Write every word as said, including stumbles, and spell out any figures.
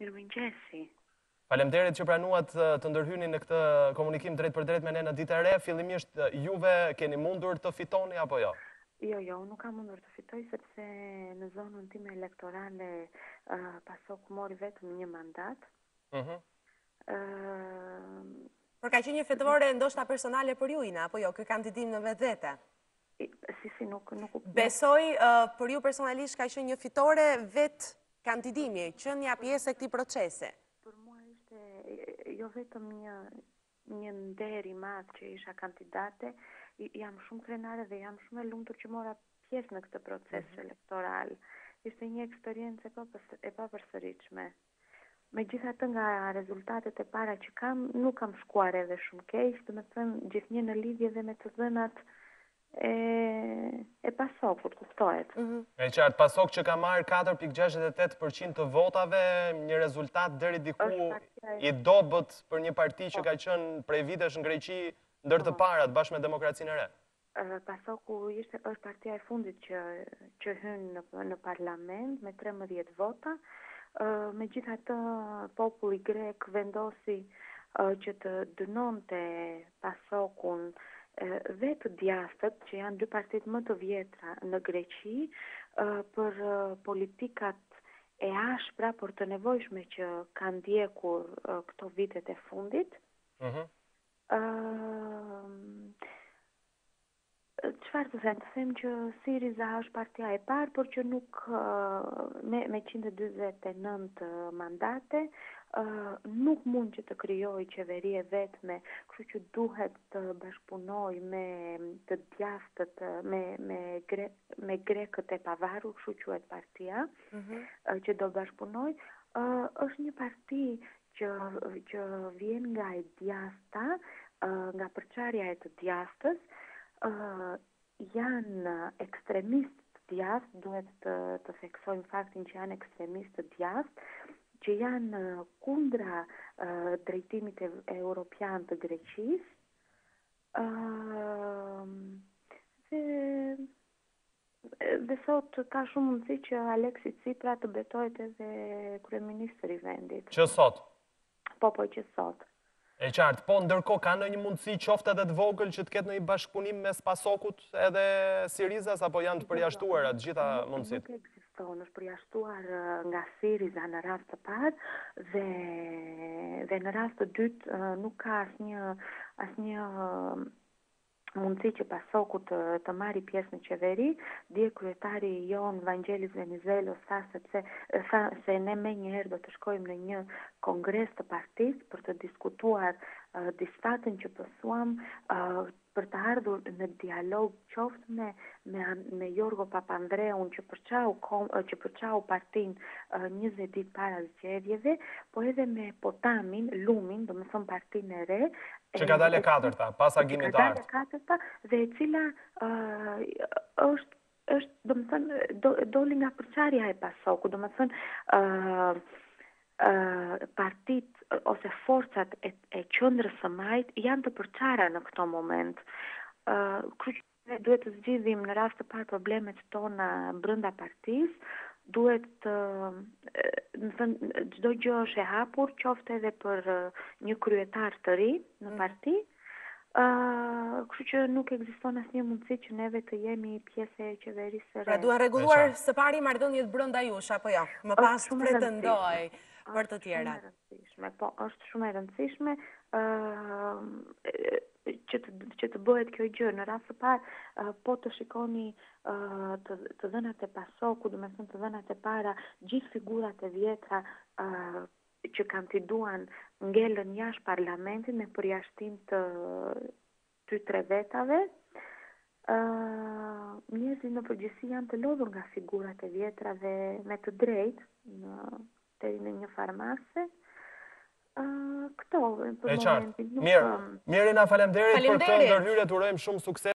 Mirëmëngjesi. Faleminderit që pranuat të ndërhyni në këtë komunikim drejt për drejt me ne në ditë e re. Fillimisht juve keni mundur të fitoni apo jo? Jo, jo, nuk kam mundur të fitoj sepse në zonën time elektorale uh, PASOK mori vetëm një mandat. Mhm. Uh, Por ka qenë një fitore ndoshta personale për ju, Ina, apo jo, kë kandidim në vetë vete? Si, si, nuk... nuk Besoj, uh, për ju personalisht ka qenë një fitore vetë kandidimi, që një pjesë e këtij procesi. Për mua ishte jo vetëm një, një nder i madh që isha kandidate, jam shumë krenare dhe jam shumë e lumtur që mora pjesë në këtë proces mm-hmm. elektoral. Ishte një eksperiencë e papërsëritshme. Megjithatë nga rezultatet e para që kam, nuk kam shkuar edhe shumë keq, domethënë gjithnjë në lidhje dhe me të dhënat e, e PASOK-ut, kuptohet. Mm-hmm. E qartë, PASOK që ka marrë katër pikë gjashtëdhjetë e tetë përqind të votave, një rezultat deri diku i dobët për një parti që ka qenë prej vitesh në Greqi ndër të parat bashkë me Demokracinë e Re. PASOK-u ishte është partia e fundit që që hyn në, në parlament me trembëdhjetë vota. Uh, Megjithatë, populli grek vendosi uh, që të dënonte PASOK-un uh, dhe të djastët, që janë dy partitë më të vjetra në Greqi, uh, për uh, politikat e ashpra, por të nevojshme që kanë ndjekur uh, këto vitet e fundit. Mhm. Uh, Çfarë të them? Të them që Syriza është partia e parë, por që nuk me, me njëqind e dyzet e nëntë mandate nuk mund që të krijojë qeveri e vetme, kështu që duhet të bashkëpunoj me të djastët, me me gre, me grekët e pavarur, kështu quhet partia, mm-hmm. që do bashkëpunoj. Është një parti që që vjen nga e djasta, nga përçarja e të djastës. Uh, janë ekstremistë të djathtë, duhet të, të theksojmë faktin që janë ekstremistë të djathtë, që janë kundra uh, drejtimit e, e europian të Greqisë. Uh, dhe, dhe sot ka shumë mundësi që Aleksi Tsipra të betohet edhe kryeministri i vendit. Që sot? Po, po, që sot. E qartë, po ndërkohë ka ndonjë mundësi qoftë edhe të vogël që të ketë ndonjë bashkëpunim mes PASOK-ut edhe Syrizas apo janë të përjashtuara të gjitha mundësitë? Nuk ekziston, është përjashtuar nga Syriza në rast të parë dhe dhe në rast të dytë nuk ka asnjë asnjë mundësi që PASOK-u të, të marrë pjesë në qeveri. Dje kryetari jon Vangelis Venizelos tha sepse tha se ne më njëherë do të shkojmë në një kongres të partisë për të diskutuar uh, distatën që pësuam uh, për të ardhur në dialog qoftë me me, me Jorgo Papandreun që përçau që përçau partinë uh, njëzet ditë para zgjedhjeve, po edhe me Potamin, Lumin, domethënë partinë e re, që ka dalë katërta pas agimit të ardhur. Ka dalë katërta dhe e cila uh, është është domethënë do, doli nga përçarja e PASOK-ut, domethënë uh, uh, partitë ose forcat e, e qendrës së majt janë të përçara në këtë moment. Uh, Ne duhet të zgjidhim në rast të parë problemet tona brenda partisë, duhet të, në thënë, çdo gjë është e hapur, qoftë edhe për një kryetar të ri në parti. Uh, kështu që nuk ekziston asnjë mundësi që neve të jemi pjesë e qeverisë së re. Pra duhen rregulluar së pari marrëdhëniet brenda jush apo jo? Më pas pretendoj për të tjera. Është shumë e rëndësishme, po është shumë e rëndësishme uh, që të, që të bëhet kjo gjë. Në rast të parë, uh, po të shikoni uh, të, të dhënat e PASOK-ut, domethënë të dhënat e para, gjithë figurat e vjetra uh, që kandiduan ngelën jashtë parlamentit me përjashtim të dy tre vetave. Uh, njerëzit në përgjithësi janë të lodhur nga figurat e vjetra dhe me të drejtë në deri në një farmase. Uh, këto për momentin nuk... Mirë, mirë na faleminderit për këtë ndërhyrje, të urojmë shumë sukses.